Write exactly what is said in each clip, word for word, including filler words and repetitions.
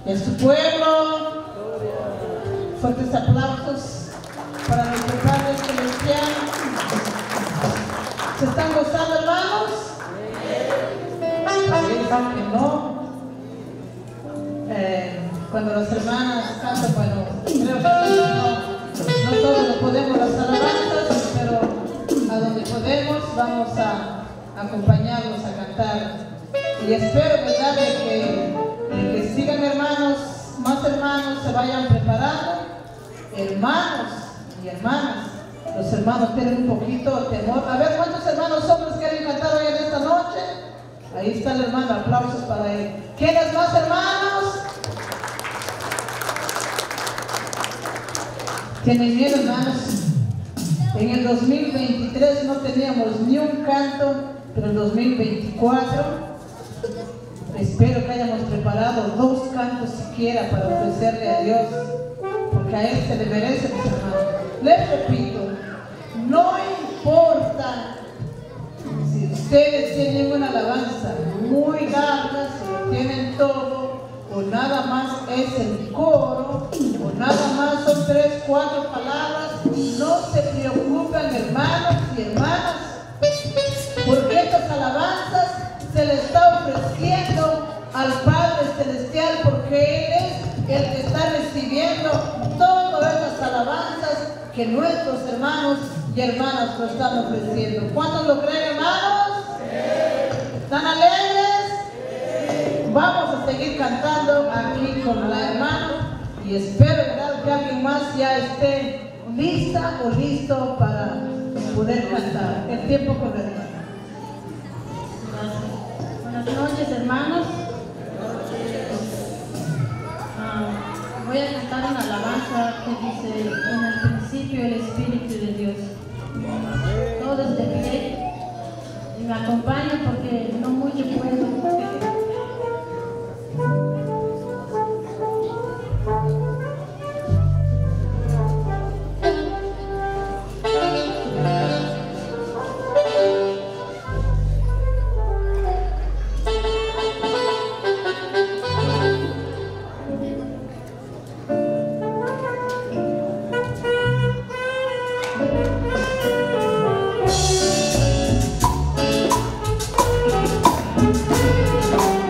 y a su pueblo. Fuertes aplausos para nuestro Padre Celestial. ¿Se están gozando, hermanos? Dicen que no. Eh, cuando las hermanas cantan, bueno, creo que no, no todos lo podemos las alabanzas, pero a donde podemos vamos a acompañarlos a cantar. Y espero, ¿verdad?, de que, de que sigan, hermanos, más hermanos se vayan preparando. Hermanos y hermanas, los hermanos tienen un poquito de temor. A ver, ¿cuántos hermanos hombres quieren cantar hoy en esta noche? Ahí está el hermano, aplausos para él. ¿Quiénes más, hermanos? ¿Tienen miedo, hermanos? En el dos mil veintitrés no teníamos ni un canto, pero en el dos mil veinticuatro espero que hayamos preparado dos cantos siquiera para ofrecerle a Dios, porque a Él se le merece, mis hermanos. Les repito, no importa si ustedes tienen una alabanza muy larga, si lo tienen todo, o nada más es el coro, o nada más son tres, cuatro palabras. No se preocupen, hermanos y hermanas, porque estas alabanzas se le está ofreciendo al Padre Celestial, porque Él es el que está recibiendo todas estas alabanzas que nuestros hermanos y hermanas nos están ofreciendo. ¿Cuántos lo creen, hermanos? ¿Están alegres? Vamos a seguir cantando aquí con la hermana y espero, ¿verdad?, que alguien más ya esté lista o listo para poder cantar. El tiempo con la hermana. Buenas noches, hermanos. Ah, voy a cantar una alabanza que dice: en el principio el Espíritu de Dios. Todos de pie y me acompañan porque no mucho puedo. Thank you.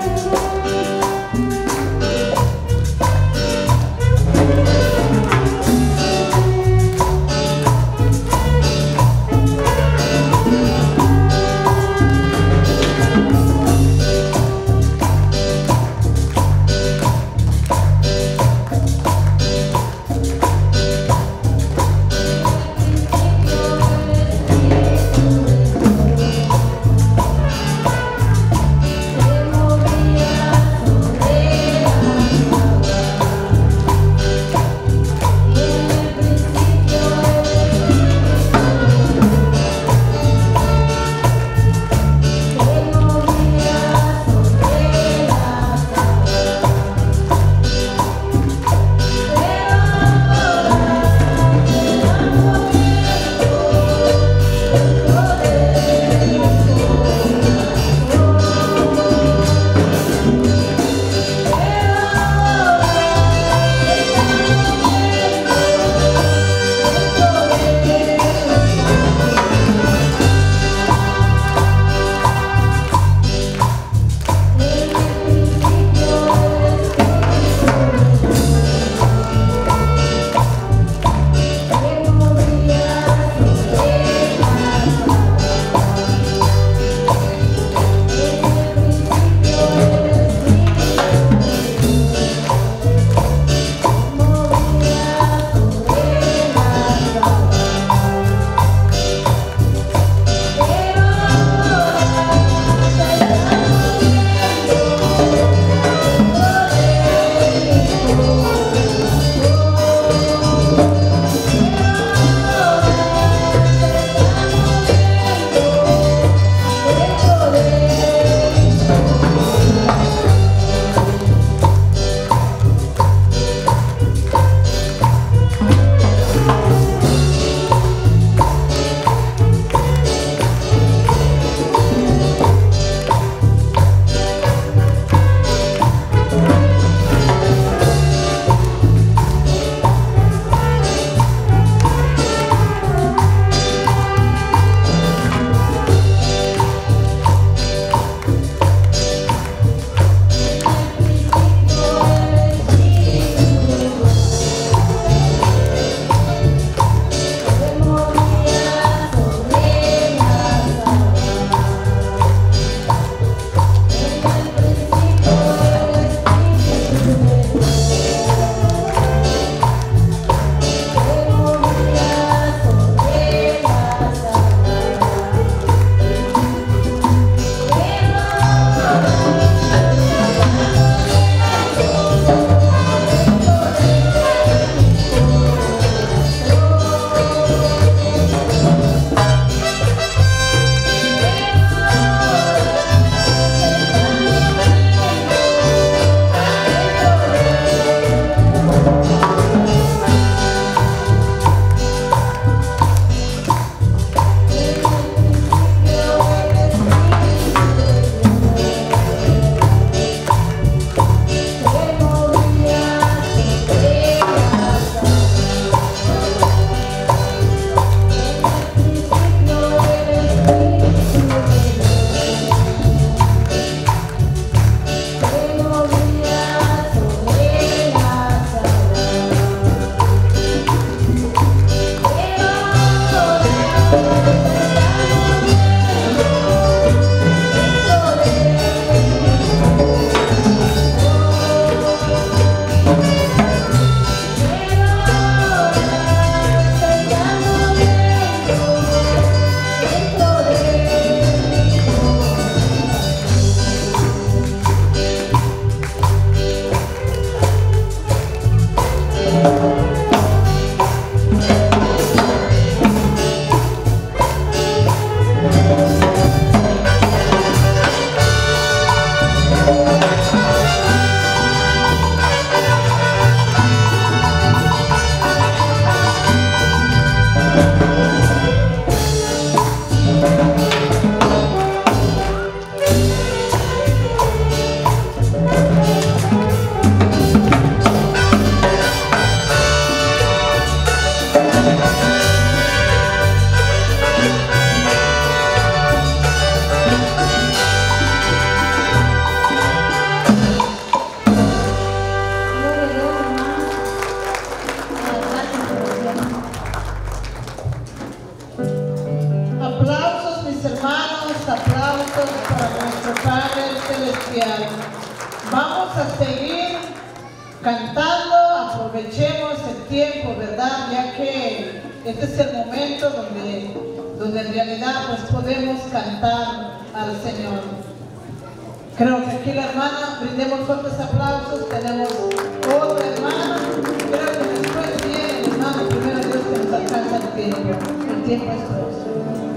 cantando, aprovechemos el tiempo, ¿verdad? Ya que este es el momento donde, donde en realidad pues podemos cantar al Señor. Creo que aquí la hermana, brindemos fuertes aplausos, tenemos otra hermana, creo que después viene el hermano, primero Dios que nos alcanza el tiempo, el tiempo es próximo.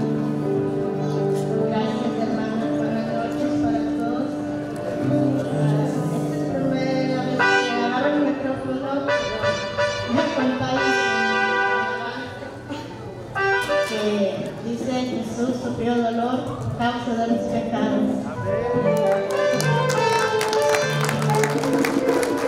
Gracias, hermana. Buenas noches para todos. Esta es la primera vez que agarro el micrófono. Me contáis que dice Jesús sufrió dolor a causa de mis pecados.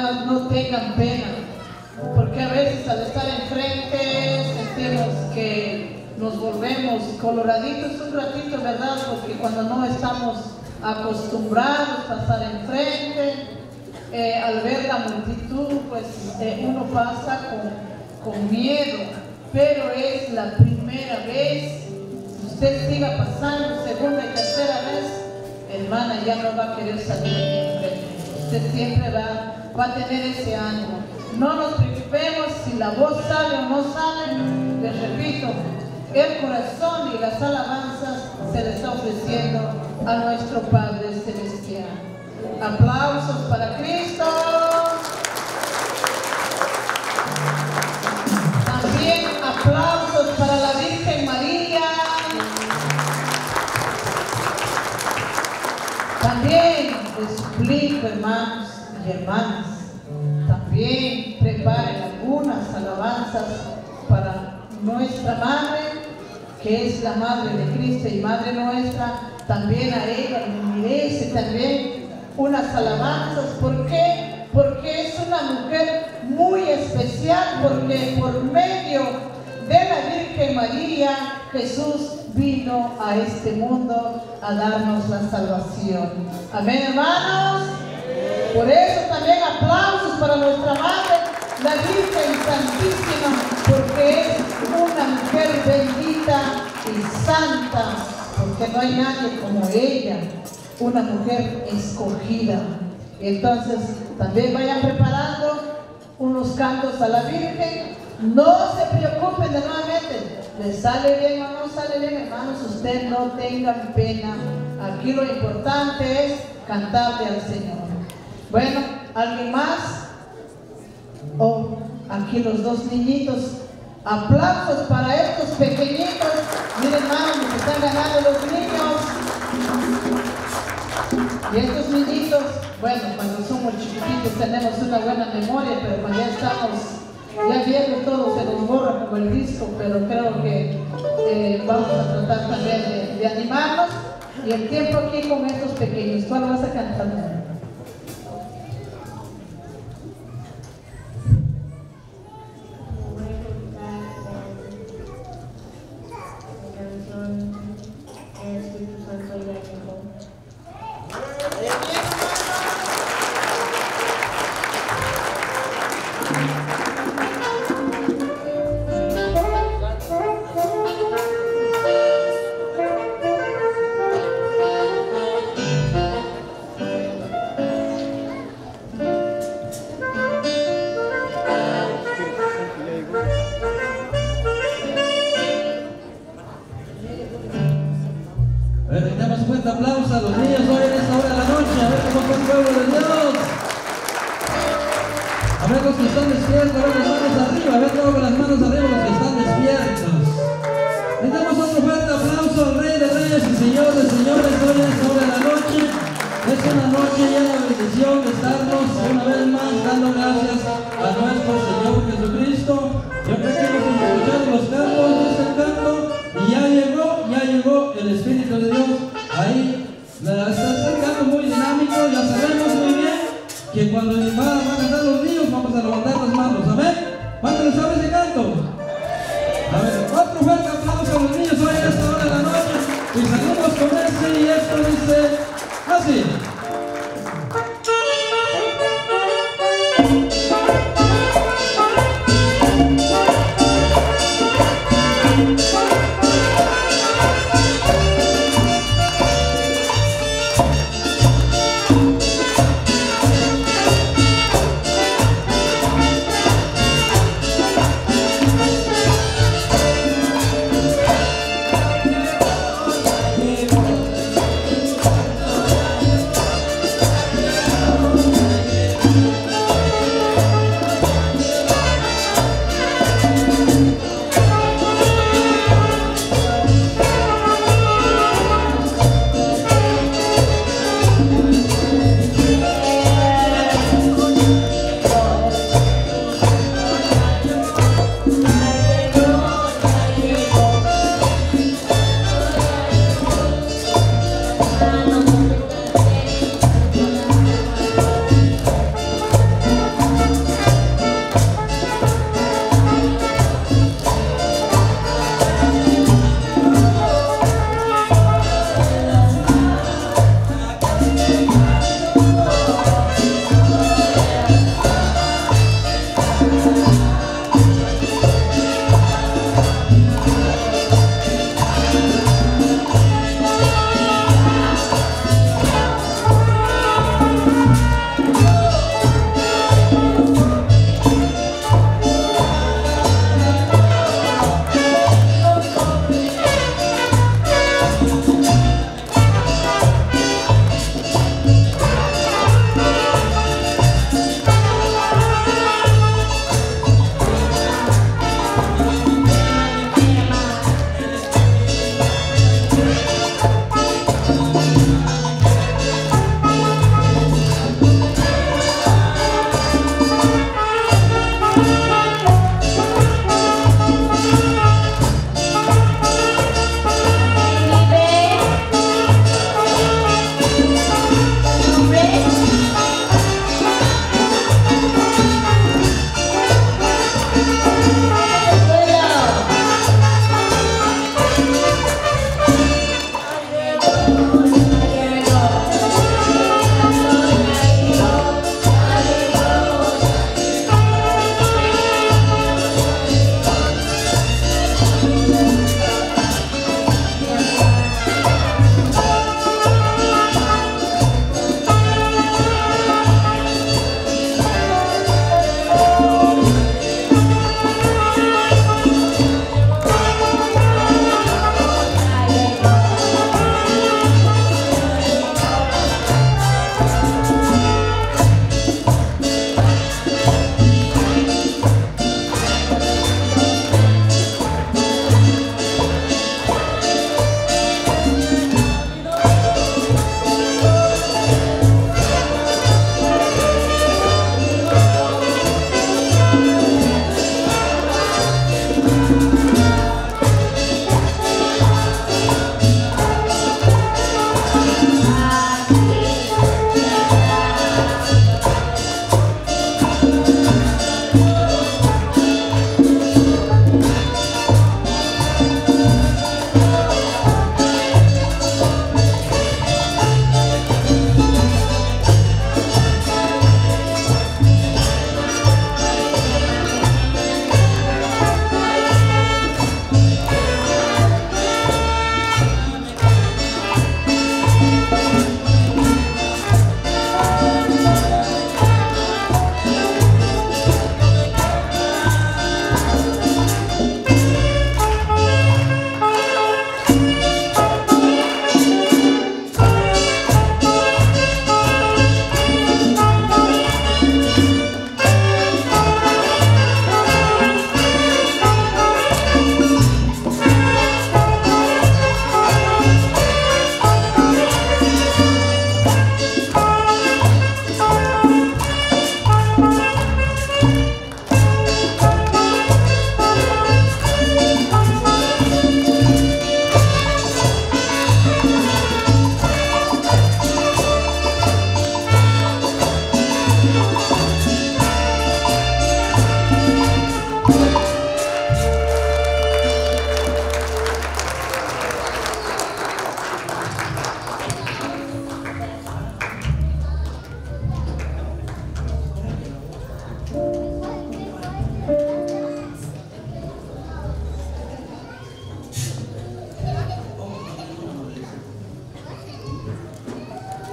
hermanos, no tengan pena, porque a veces al estar enfrente sentimos que nos volvemos coloraditos un ratito, ¿verdad? Porque cuando no estamos acostumbrados a pasar enfrente, eh, al ver la multitud, pues eh, uno pasa con, con miedo, pero es la primera vez. Usted siga pasando segunda y tercera vez, hermana, ya no va a querer salir de enfrente. Usted siempre va, va a tener ese ánimo. No nos preocupemos si la voz sale o no sale. Les repito, el corazón y las alabanzas se le está ofreciendo a nuestro Padre Celestial. Aplausos para Cristo. También aplausos para la Virgen María. También les suplico, hermanos y hermanas, también preparen algunas alabanzas para nuestra Madre, que es la Madre de Cristo y Madre nuestra. También a ella le merece también unas alabanzas. ¿Por qué? Porque es una mujer muy especial, porque por medio de la Virgen María Jesús vino a este mundo a darnos la salvación. Amén, hermanos. Por eso también aplausos para nuestra Madre, la Virgen Santísima, porque es una mujer bendita y santa, porque no hay nadie como ella, una mujer escogida. Entonces también vayan preparando unos cantos a la Virgen. No se preocupen de nuevamente, les sale bien o no sale bien, hermanos, usted no tengan pena. Aquí lo importante es cantarle al Señor. Bueno, ¿alguien más? Oh, aquí los dos niñitos. Aplausos para estos pequeñitos. Miren, hermanos, nos están ganando los niños. Y estos niñitos, bueno, cuando somos chiquititos tenemos una buena memoria, pero cuando ya estamos ya viendo todo se nos borra como el disco, pero creo que eh, vamos a tratar también de, de animarnos. Y el tiempo aquí con estos pequeños. ¿Cuál vas a cantar? Aplausos a los niños hoy en esta hora de la noche. A ver cómo está el pueblo de Dios. A ver los que están despiertos, a ver las manos arriba, a ver todos con las manos arriba los que están despiertos. Le damos otro fuerte aplauso al Rey de Reyes y Señor de Señores hoy en esta hora de la noche. Es una noche llena de bendición de estarnos una vez más dando gracias a nuestro Señor Jesucristo. Yo creo que hemos escuchado los cantos de este canto y ya llegó, ya llegó el Espíritu de Dios. Ahí está acercando muy dinámico, ya sabemos muy bien que cuando van a cantar los niños vamos a levantar las manos, amén. ¿Cuántos saben ese canto? A ver, otro fuerte aplauso a los niños hoy en esta hora de la noche y salimos con este y esto dice así.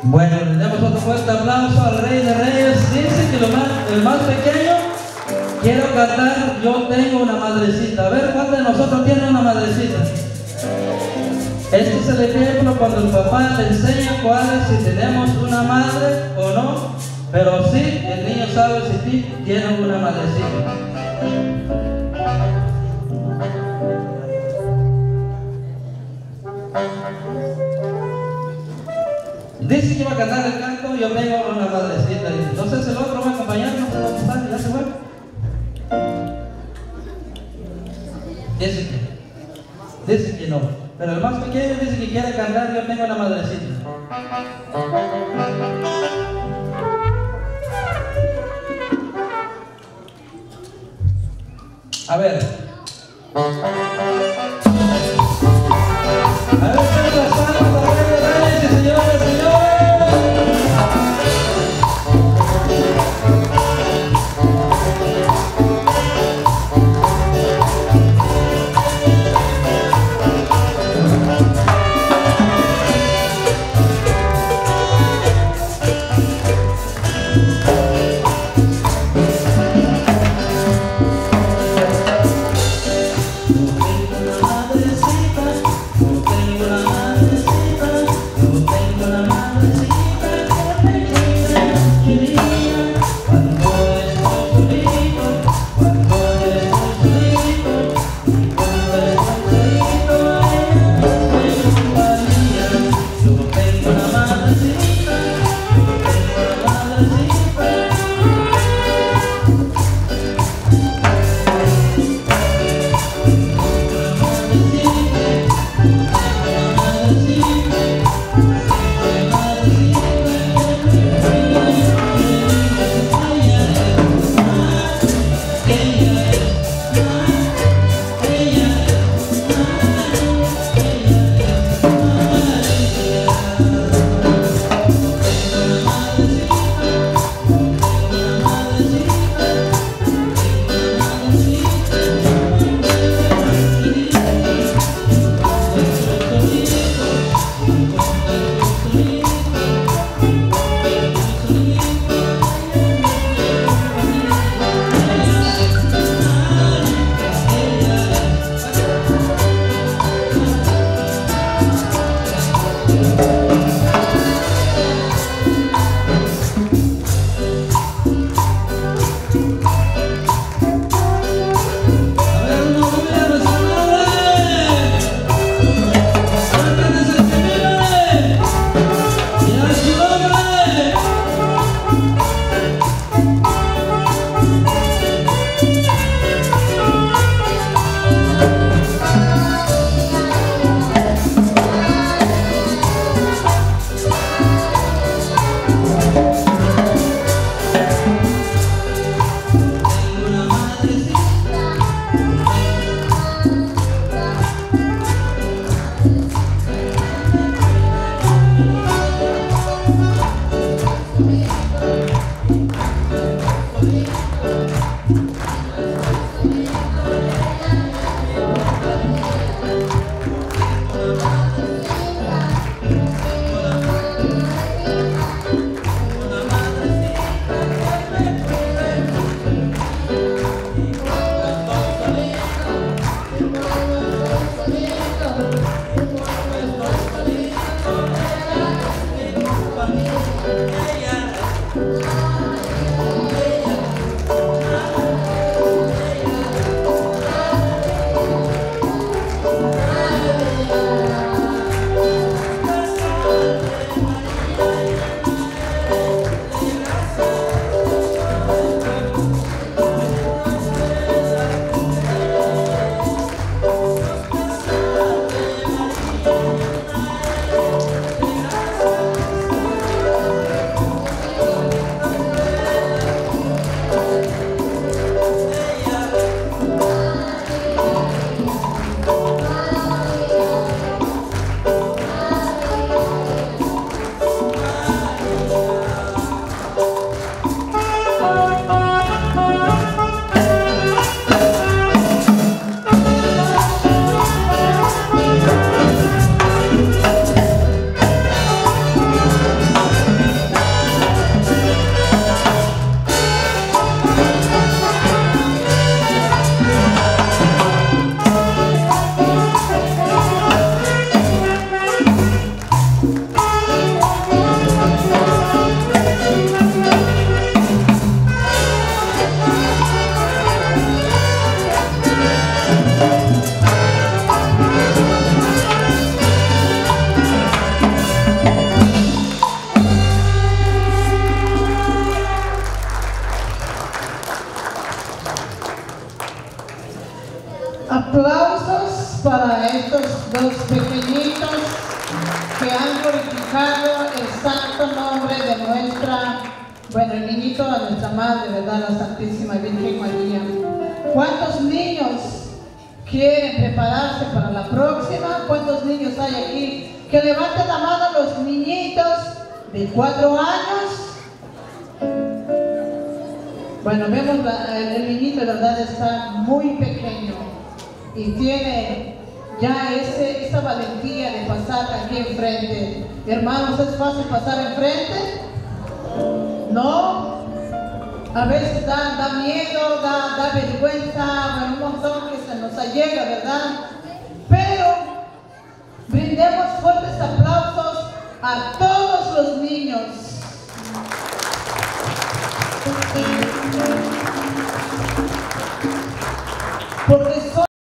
Bueno, le damos otro fuerte aplauso al Rey de Reyes. Dice que lo más, el más pequeño, quiero cantar Yo tengo una madrecita. A ver, ¿cuántos de nosotros tienen una madrecita? Este es el ejemplo cuando el papá le enseña cuál es, si tenemos una madre o no. Pero sí, el niño sabe si sí tiene una madrecita. Dice que iba a cantar el canto, yo tengo una madrecita. No sé si el otro va a acompañar, no sé dónde está, ya se fue. Dice que, dice que no. Pero el más pequeño dice que quiere cantar, yo tengo una madrecita. A ver. A ver, ¿qué las palmas al Rey de Reyes y señores, señores? glorificado el santo nombre de nuestra, bueno, el niñito de nuestra madre, ¿verdad? La Santísima Virgen María. ¿Cuántos niños quieren prepararse para la próxima? ¿Cuántos niños hay aquí? Que levanten la mano los niñitos de cuatro años. Bueno, vemos la, el, el niñito, ¿verdad? Está muy pequeño y tiene ya ese, esa valentía de pasar aquí enfrente. Hermanos, ¿es fácil pasar enfrente? No. A veces da, da miedo, da, da vergüenza, bueno, un montón que se nos allega, ¿verdad? Pero brindemos fuertes aplausos a todos los niños. Porque son